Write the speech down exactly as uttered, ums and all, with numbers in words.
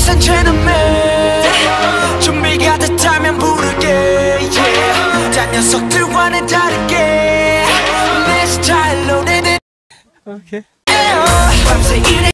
비싼 gentleman 준비가 됐다면 부르게 yeah. 딴 녀석들과는 다르게 내 스타일로 내 오케이. 밤새 일해